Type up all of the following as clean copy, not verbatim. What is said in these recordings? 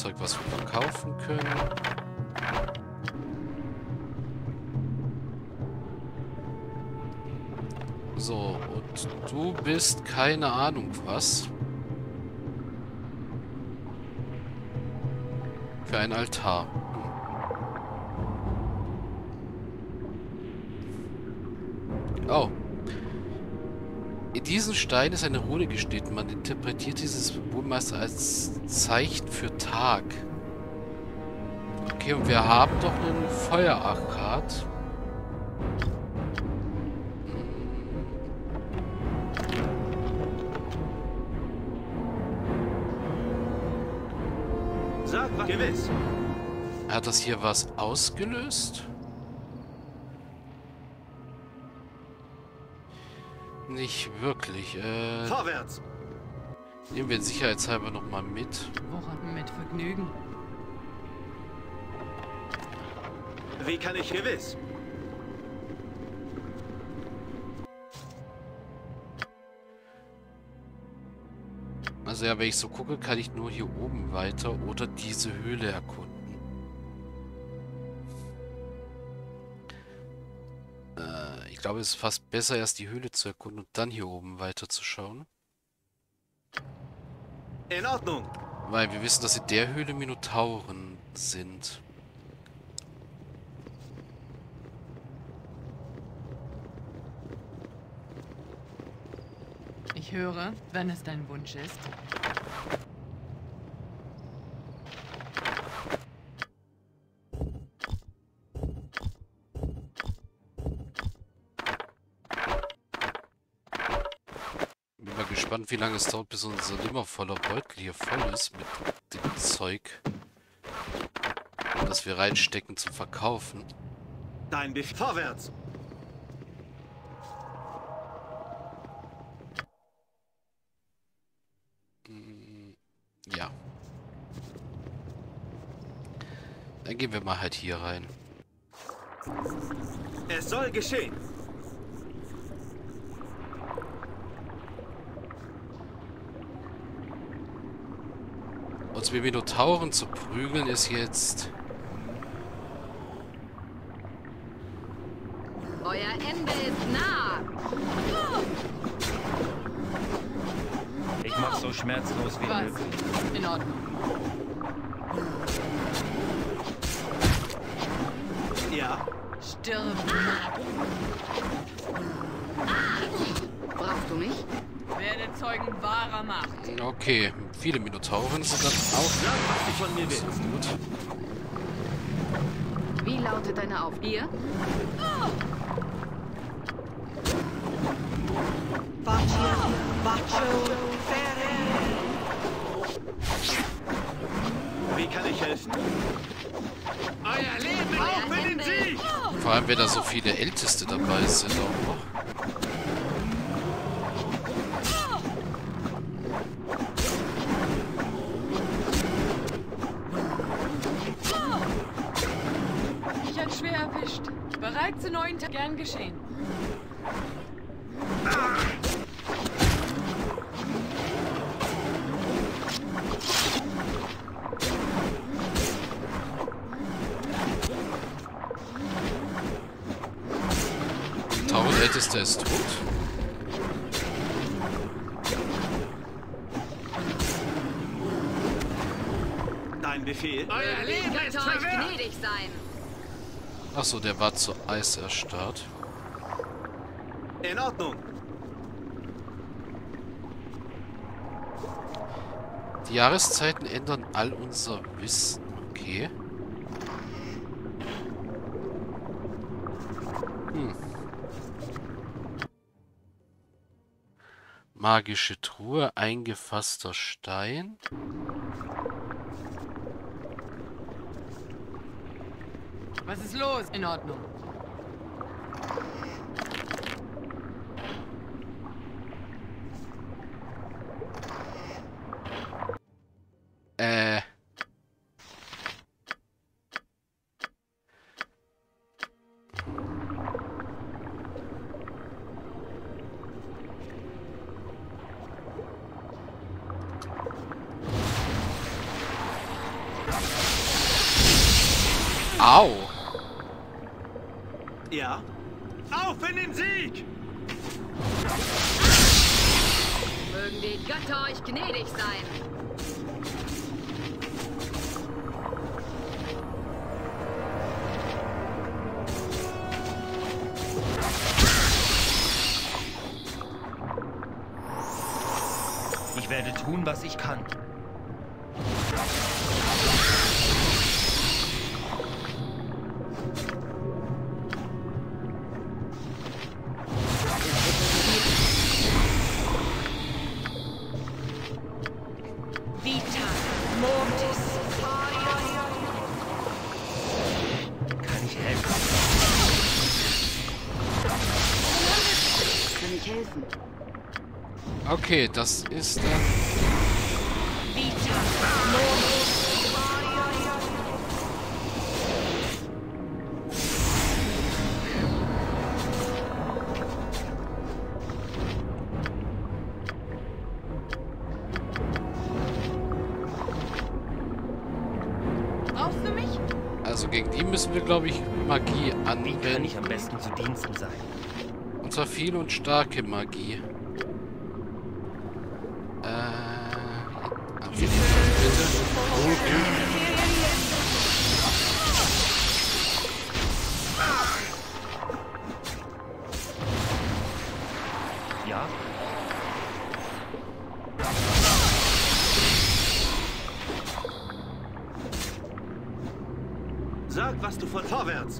Zeug, was wir verkaufen können. So, und du bist keine Ahnung was. Für ein Altar. Oh. In diesen Stein ist eine Rune geschnitten. Man interpretiert dieses Symbol meist als Zeichen für Tag. Okay, und wir haben doch einen Feuerarkat. Sag was. Gewiss. Hat das hier was ausgelöst? Nicht wirklich. Vorwärts. Nehmen wir sicherheitshalber nochmal mit. Woran mit Vergnügen? Wie kann ich gewiss? Also ja, wenn ich so gucke, kann ich nur hier oben weiter oder diese Höhle erkunden. Ich glaube, es ist fast besser, erst die Höhle zu erkunden und dann hier oben weiter zu schauen. In Ordnung. Weil wir wissen, dass in der Höhle Minotauren sind. Ich höre, wenn es dein Wunsch ist. Bin mal gespannt, wie lange es dauert, bis unser immer voller Beutel hier voll ist mit dem Zeug, das wir reinstecken zum Verkaufen. Dein Befehl. Vorwärts. Ja. Dann gehen wir mal halt hier rein. Es soll geschehen. Uns mit Minotauren zu prügeln ist jetzt... Euer Ende ist nah. Ich mach so schmerzlos wie Was? möglich. In Ordnung. Ja. Stirb. Brauchst du mich? Werde Zeugen wahrer Macht. Okay, viele Minotauren sind dann auch... Sag, was du von mir willst. Gut. Wie lautet deine Aufgabe? Wie kann ich helfen? Euer Leben auch für den Sieg! Vor allem, wenn da so viele Älteste dabei sind auch noch. Ich hat schwer erwischt. Bereit zu neuen Tagen. Gern geschehen. Taurenältester ist tot. Dein Befehl. Euer Ich Leben könnte ist euch verwirrt. gnädig sein. Achso, der war zu Eis erstarrt. In Ordnung. Die Jahreszeiten ändern all unser Wissen. Okay. Magische Truhe, eingefasster Stein. Was ist los? In Ordnung. Äh. Au! Ja. Auf in den Sieg! Mögen die Götter euch gnädig sein. Ich werde tun, was ich kann. Vita Mortis. Kann ich helfen? Kann ich helfen? Okay, das ist dann... Vita Mortis. Brauchst du mich? Also gegen die müssen wir, glaube ich, Magie Wie kann anwenden. ich am besten zu Diensten sein? Und zwar viel und starke Magie. Bitte. Ja? Sag, was du von vorwärts.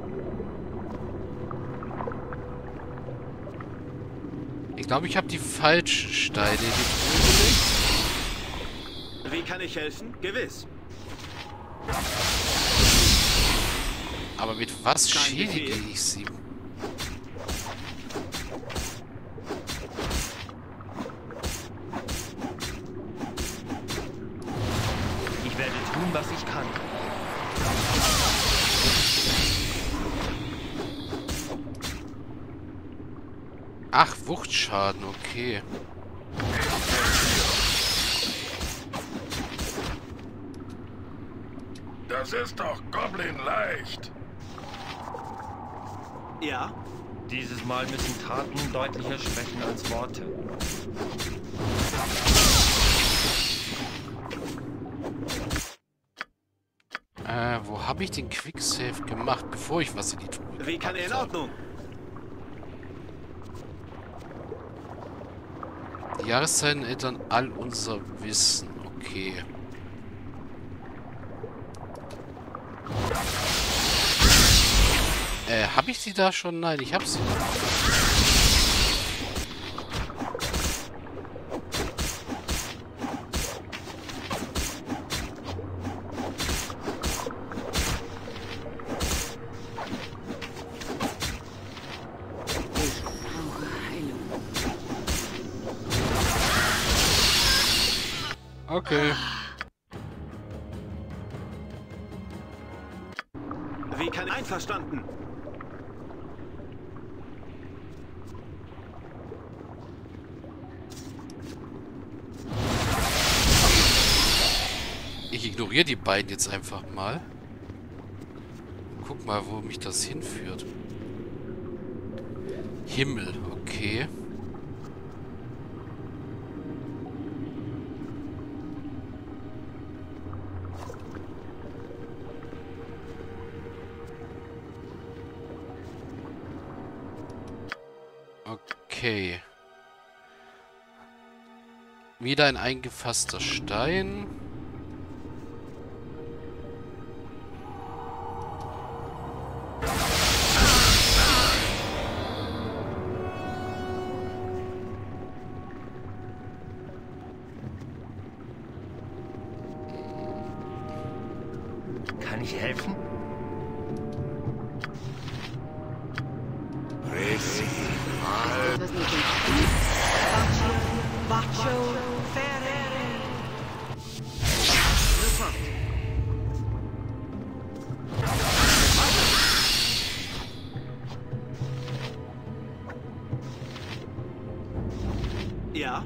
Ich glaube, ich habe die falschen Steine in die Truhe gelegt. Wie kann ich helfen? Gewiss. Aber mit was Kein schädige Befehl. ich sie? Ich werde tun, was ich kann. Ach, Wuchtschaden, okay. Das ist doch Goblin leicht. Ja. Dieses Mal müssen Taten deutlicher sprechen als Worte. Wo habe ich den Quicksave gemacht, bevor ich was in die Truhe Wie kann er in gepackt habe? Ordnung? Die Jahreszeiten ändern all unser Wissen. Okay. Habe ich sie da schon? Nein, ich habe sie noch. Brauche Heilung. Okay. Wie kann einverstanden? Ich ignoriere die beiden jetzt einfach mal. Guck mal, wo mich das hinführt. Himmel, okay. Okay. Wieder ein eingefasster Stein. Kann ich helfen? Etwas mit dem Sofort. Ja.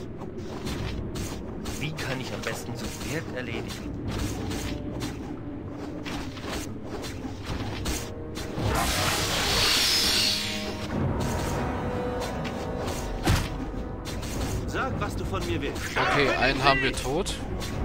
Wie kann ich am besten zu Pferd erledigen? von mir willst. Okay, einen haben wir tot.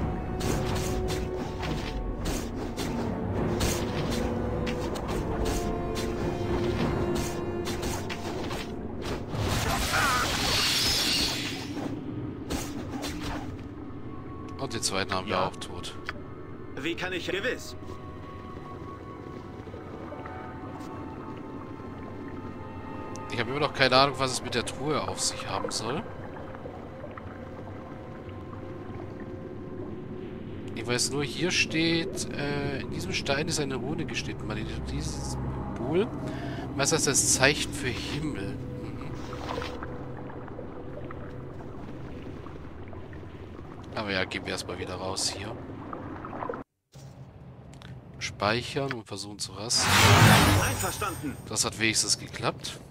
Und den zweiten haben wir Ja. auch tot. Wie kann ich... Gewiss. Ich habe immer noch keine Ahnung, was es mit der Truhe auf sich haben soll. Ich weiß nur, hier steht, in diesem Stein ist eine Rune geschnitten. Man dieses Symbol, was heißt das Zeichen für Himmel? Mhm. Aber ja, gehen wir erstmal wieder raus hier. Speichern und versuchen zu rasten. Einverstanden. Das hat wenigstens geklappt.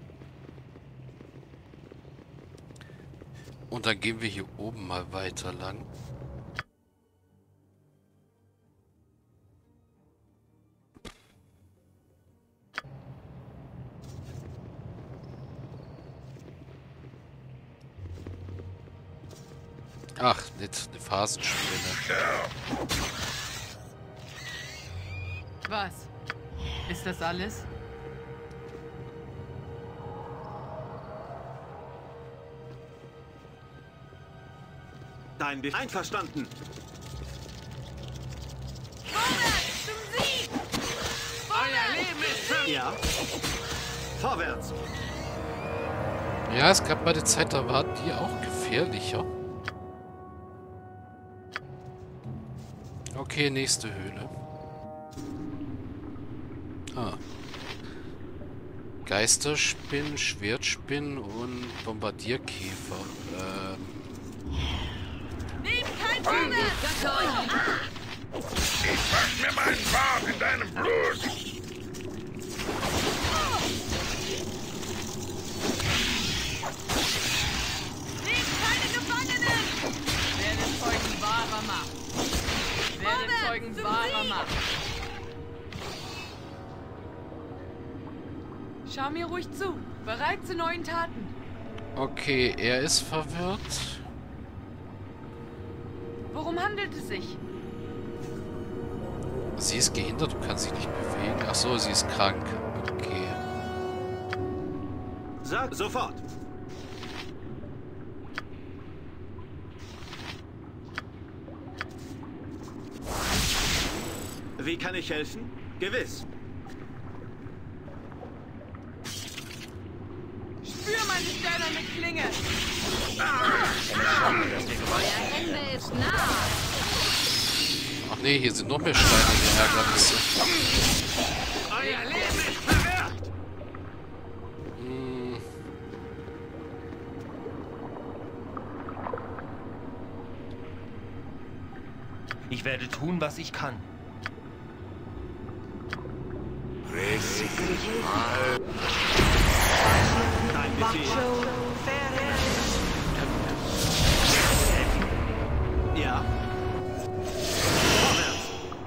Und dann gehen wir hier oben mal weiter lang. Ach, nicht eine Phasenspinne. Was? Ist das alles? Dein Befehl. Einverstanden. Euer Leben ist Ja. Vorwärts. Ja, es gab mal eine Zeit, da waren die auch gefährlicher. Okay, nächste Höhle. Ah. Geisterspinnen, Schwertspinnen und Bombardierkäfer. Nehmt kein Vorwärts! Götter euch! Ich wasch mir meinen Bart in deinem Blut. Nehmt keine Gefangenen! Werde Zeugen wahrer Macht. Werde Zeugen wahrer Macht. Schau mir ruhig zu. Bereit zu neuen Taten. Okay, er ist verwirrt. Worum handelt es sich? Sie ist gehindert und kann sich nicht bewegen. Ach so, sie ist krank. Okay. Sag sofort. Wie kann ich helfen? Gewiss. Spür meine steinerne Klinge. Euer Ende ist nah! Ach nee, hier sind noch mehr steinerne Ärgernisse. Euer Leben ist verwirrt. Hm. Ich werde tun, was ich kann. Dein Befehl. Ja. Vorwärts.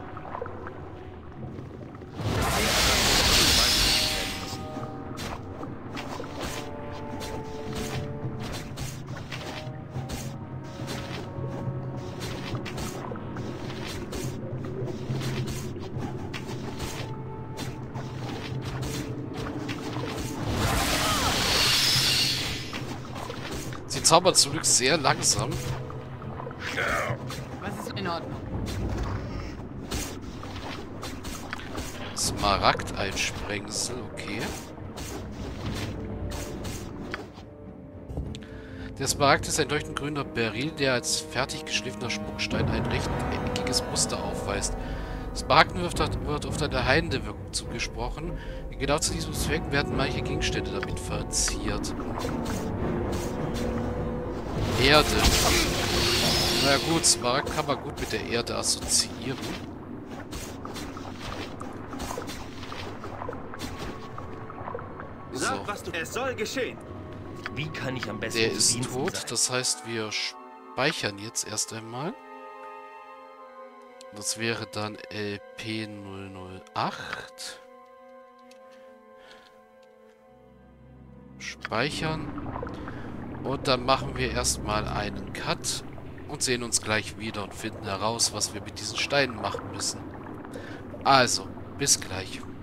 Sie zaubert zum Glück sehr langsam. Was ist in Ordnung? Smaragd-Einsprengsel, okay. Der Smaragd ist ein leuchtend grüner Beryl, der als fertig geschliffener Spuckstein ein rechteckiges Muster aufweist. Smaragden wird oft eine heilende Wirkung zugesprochen. Genau zu diesem Zweck werden manche Gegenstände damit verziert. Erde. Na gut, Smaragd kann man gut mit der Erde assoziieren. So, Sag, was du... Es soll geschehen. Wie kann ich am besten der zu ist Diensten tot. sein? Das heißt, wir speichern jetzt erst einmal. Das wäre dann LP008. Speichern. Und dann machen wir erstmal einen Cut und sehen uns gleich wieder und finden heraus, was wir mit diesen Steinen machen müssen. Also, bis gleich.